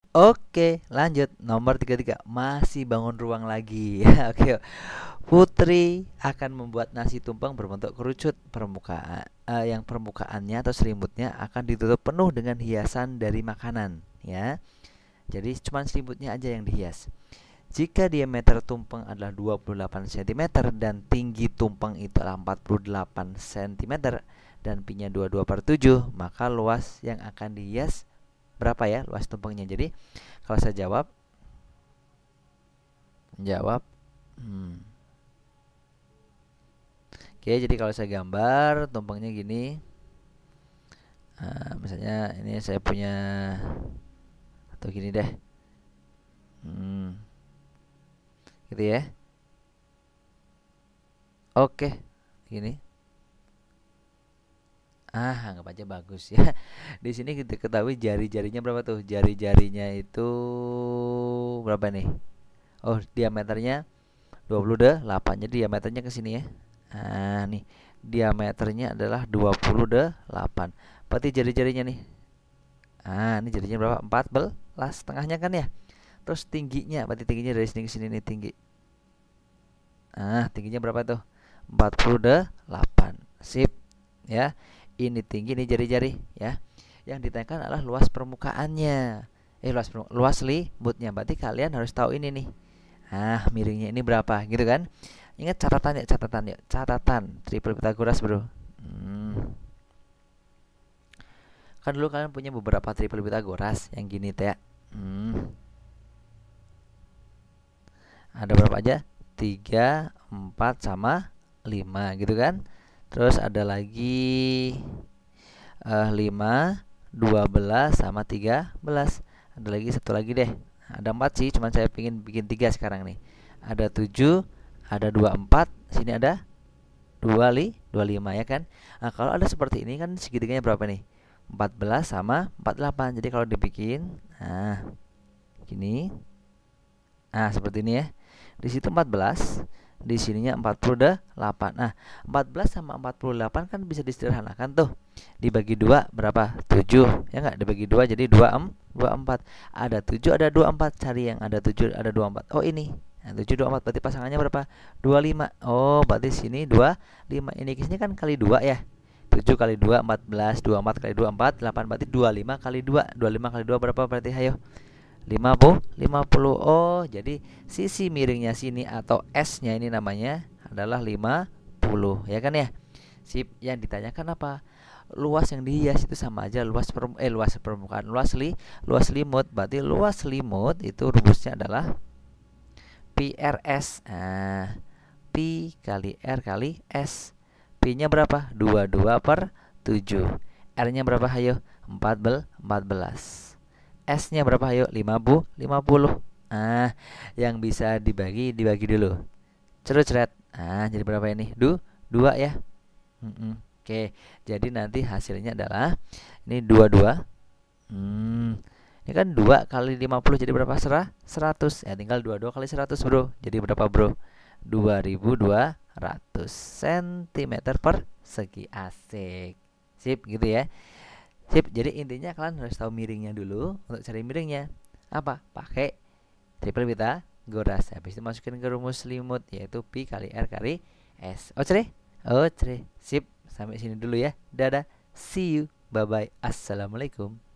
Oke, lanjut. Nomor 33. Masih bangun ruang lagi. Ya, oke. Putri akan membuat nasi tumpeng berbentuk kerucut permukaan yang permukaannya atau selimutnya akan ditutup penuh dengan hiasan dari makanan, ya. Jadi cuma selimutnya aja yang dihias. Jika diameter tumpeng adalah 28 cm dan tinggi tumpeng itu adalah 48 cm dan pi-nya 22/7, maka luas yang akan dihias berapa ya luas tumpengnya? Jadi kalau saya jawab, hmm, oke, jadi kalau saya gambar tumpengnya gini. Misalnya ini saya punya atau gini deh. Hmm, gitu ya. Oke, gini. Anggap aja bagus ya. Di sini kita ketahui jari-jarinya berapa tuh? Jari-jarinya itu berapa nih? Oh, diameternya 28. Jadi diameternya ke sini ya. Nih. Diameternya adalah 28. Berarti jari-jarinya nih. Ini jarinya berapa? 14 setengahnya kan ya. Terus tingginya, berarti tingginya dari sini ke sini nih tinggi. Tingginya berapa tuh? 48. Sip, ya. Ini tinggi nih jari-jari, ya. Yang ditanyakan adalah luas permukaannya. Luas selimutnya. Berarti kalian harus tahu ini nih. Miringnya ini berapa, gitu kan? Ingat catatan ya, catatan ya. Catatan triple Pythagoras, Bro. Hmm. Kan dulu kalian punya beberapa triple Pythagoras yang gini teh. Hmm. Ada berapa aja? 3, 4 sama 5 gitu kan. Terus ada lagi 5, 12 sama 13. Ada lagi satu lagi deh. Ada 4 sih, cuman saya pingin bikin 3 sekarang nih. Ada 7, ada 24, sini ada 25 ya kan. Kalau ada seperti ini kan segitiganya berapa nih? 14 sama 48. Jadi kalau dibikin, gini. Seperti ini ya. Di situ 14, di sininya 48. 14 sama 48 kan bisa disederhanakan tuh. Dibagi 2 berapa? 7. Ya enggak? Dibagi 2 jadi 24. Ada 7, ada 24. Cari yang ada 7, ada 24. Oh, ini. 7 24 berarti pasangannya berapa? 25. Oh, berarti sini 25. Ini sini kan kali 2 ya. 7 kali 2 14, 24 kali 2 4, 8 berarti 25 kali 2. 25 kali 2 berapa berarti? Hayo. 50. Oh, jadi sisi miringnya sini atau S-nya ini namanya adalah 50, ya kan ya? Sip, yang ditanyakan apa? Luas yang dihias itu sama aja luas permukaan, luas selimut. Berarti luas selimut itu rumusnya adalah pi RS. Pi kali R kali S. Pi-nya berapa? 22/7. R-nya berapa? Hayo, 14. S-nya berapa? Ayo, 50. Yang bisa dibagi dulu. Cerut-ceret. Jadi berapa ini? 2 ya. Oke, jadi nanti hasilnya adalah ini 22. Ini kan 2 kali 50 jadi berapa? 100. Ya, tinggal 22 kali 100, Bro. Jadi berapa, Bro? 2200 cm persegi. Asik. Sip, gitu ya. Sip, jadi intinya kalian harus tahu miringnya dulu. Untuk cari miringnya apa? Pakai triple Pythagoras. Habis itu masukin ke rumus selimut yaitu pi kali r kali s. Oke, oke. Sip, sampai sini dulu ya. Dadah. See you. Bye bye. Assalamualaikum.